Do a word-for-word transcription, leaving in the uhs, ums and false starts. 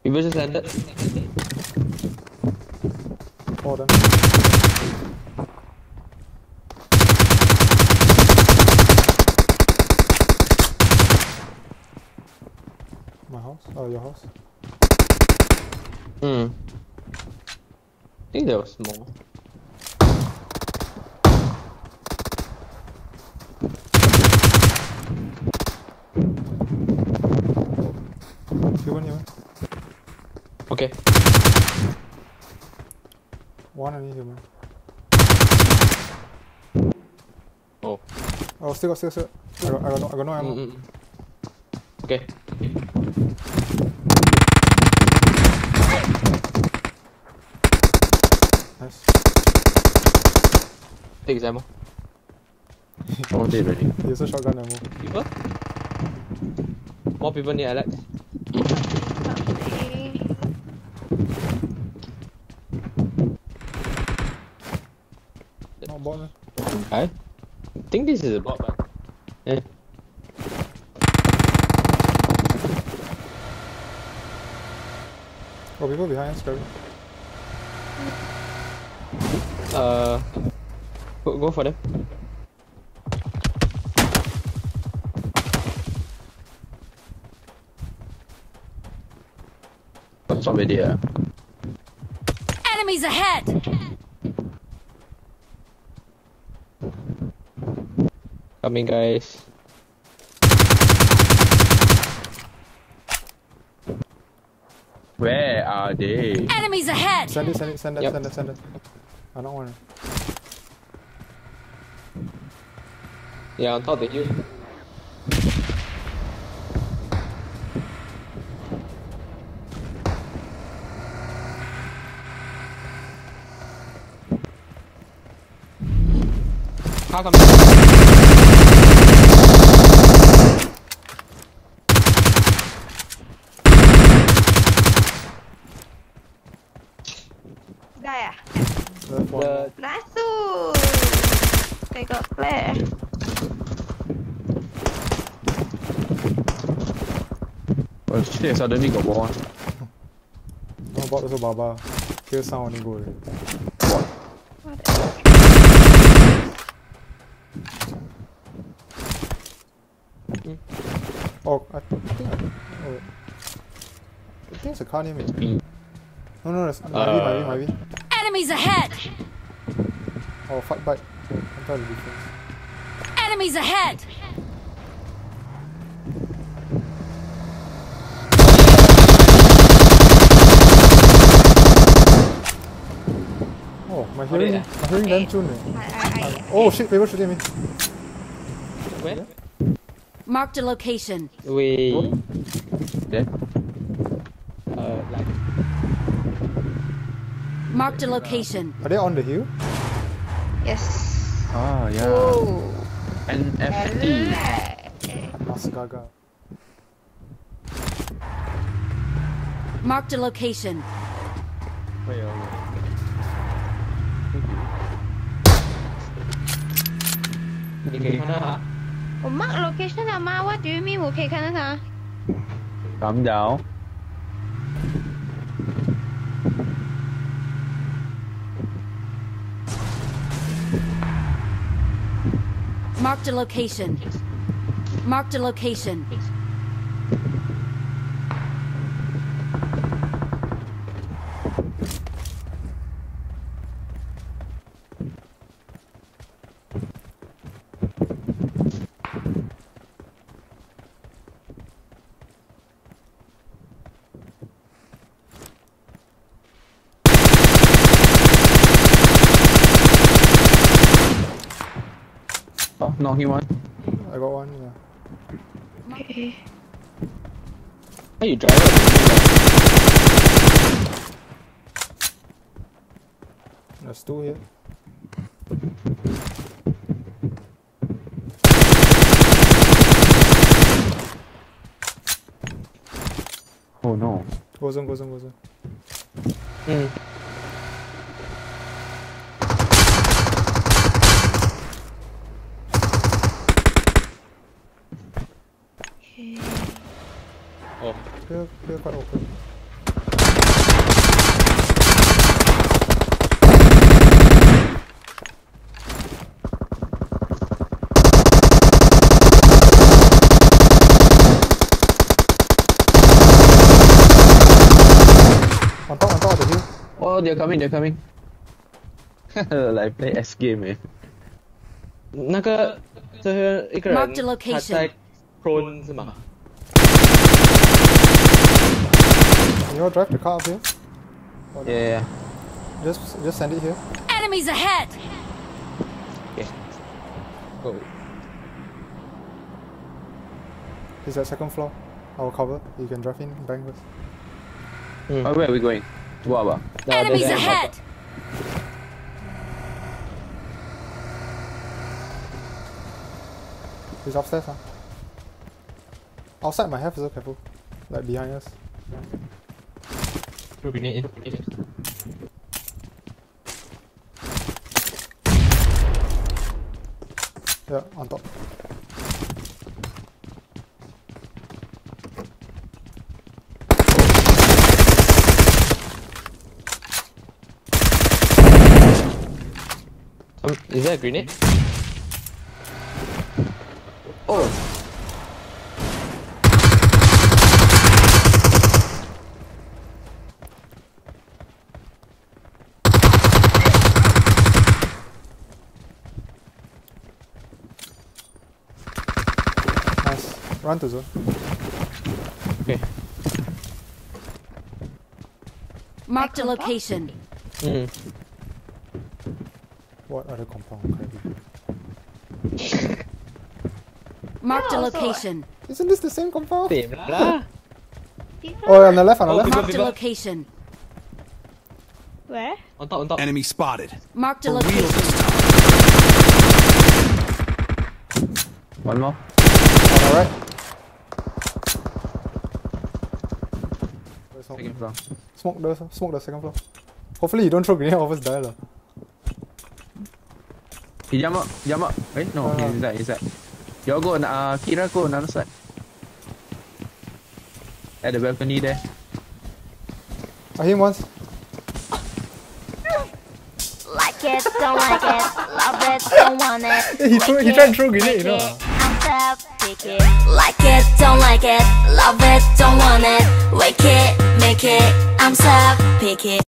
People just landed. Four them. My house? Oh, your house? Hmm. I think there was more. Human, human. Okay. One only human. Oh. Oh, still got, still got, still got. I got, I got no, I got no ammo. Mm -mm. Okay. Nice. Take his ammo. Oh, dead already. He also shotgun ammo. People? More people near Alex. Not bot, man. I think this is a bot, but eh. Oh, people behind us, grabbing. Uh, go, go for them. What's up with here? Enemies ahead! Coming, guys. Where are they? Enemies ahead! Send it, send it, send it, Yep. send it, send it. I don't want it. Yeah, on top of you. How come? Đây à? Left one. The Lasso! They got flare. oh shit! Suddenly got one. No bot also baba. Kill sound only go already. What the- Oh, I think I, oh, wait. I think it's a car near me. No, no, it's might be, might be, might be. Enemies ahead! Oh, fight bike. I'm trying to defense. Enemies ahead! Oh, my hearing, yeah. my hearing damn tune. I, I, I, Oh shit, people shooting me. Where? Marked a location. Wait. There. Uh, like. Marked a location. Are they on the hill? yes. Ah, yeah. Oh. N F T. Masgaga. Marked a location. Wait, oh, wait.你可以看到它。 我 mark location 了吗 ？What do you mean？我可以看到它。 咁就 Marked a location. Marked a location. Oh, knock him one. I got one, yeah. Okay. How you drive it? There's two here. Oh no. Goes on, goes on, goes on. Hmm. Okay. Oh. Clear, clear quite open. Oh, they're coming, they're coming. 来 play S game 哎。那个这个一个人 Mark the location. 他在 prone 是吗 Can you all drive the car up here? ？Yeah, yeah. Just just send it here. Enemies ahead! Okay. Go. He's at second floor. I will cover. You can drive in, bang first. Hmm. Oh, where are we going? To what about? Enemies ahead! He's upstairs, huh? Outside might have, so careful. Like behind us. Throw grenade in. Yeah, on top. Um, is that a grenade? Oh! Nice. Run to zone. Okay. Marked a location. Hmm. What other compound can be? Marked a Oh, so- location. Isn't this the same compound? Same lah. Oh, on the left, on the Oh, left. people, Marked a people. location. Where? On top, on top. Enemy spotted. Marked a For real location. this time. One more. On the right. There's Second smoke. floor. Smoke the smoke the second floor. Hopefully you don't throw grenade, all of us die lah. He jump up, jump up. Eh, no, Uh, he's inside, inside. You all go, uh, Kira go another side. At the balcony there. I hit him once. Like it, don't like it, love it, don't want it. Hey, he threw, he tried to throw grenade, you know. I'm tough, pick it. Like it, don't like it, love it, don't want it. Wake it, make it, I'm tough, pick it.